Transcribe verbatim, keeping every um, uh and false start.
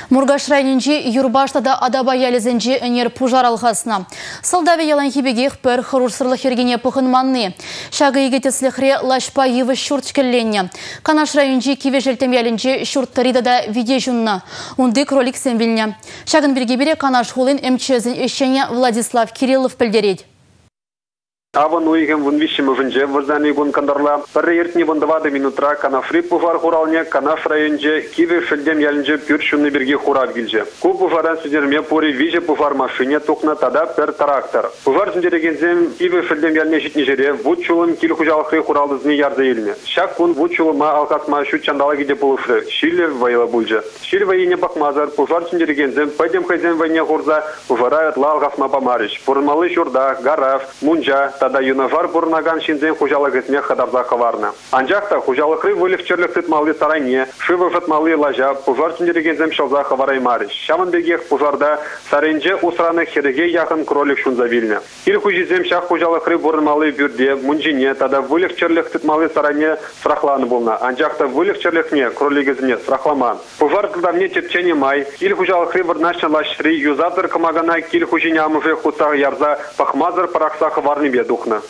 Мургаш районинчи юрбаштада адаба ялезенчи энер пужар алхасна. Салдави ялан хибегех пер хорурсырлы хергене пухынманны. Шагы егетеслехре лашпа евы шурт келленне. Канаш районинчи киве желтем ялинчи шурт таридада виде жунна. Унды кролик сенвильня. Шагын берге бере канаш холын эмчезин ещене Владислав Кириллов пельдерет. Аван уйгем вон вишем венже вазани гон кандарла. Переертни вон двадцать минутра канафри пуфар хуралне канаф районже киве шельдем ялинже пюршунны берге хурав гилже. Ку пуфаран судерме пори виже пуфар машине токна тада пер трактор. Пуфар судерегензем киве шельдем ялне житни жере вучулым кил хужалхы хуралдызны ярза елме. Шак кун вучулыма алкасма шу чандала гиде пулыфры. Шиле вайла бульже. Шиле вайне бакмазар пуфар судерегензем пойдем хайзем вайне хурза пуфарает ла алкасма памариш. Пурмалы шурда, гараф, мунжа. Тада юнавар бурнаган шинзен хужалык этме хадарза хаварна. Анжакта хужалыкры вылев черлых тытмалы сарайне, шивы фытмалы лажа, пужар тюндерегензем шалза хаварай мариш. Шаман бегех пужарда саренже усраны хереге яхын кролик шунза вильня. Кир хужизем шах хужалыкры бурнмалы бюрде, мунжине, тада вылев черлых тытмалы сарайне срахланы булна. Анжакта вылев черлыхне кролигезне срахламан. Пужар тылдавне тепчене май, кил хужалыкры вырнашна лашри, юзатыр камагана кил хужиня мыжы хуцах ярза, пахмазар паракса хаварны бед. Духна.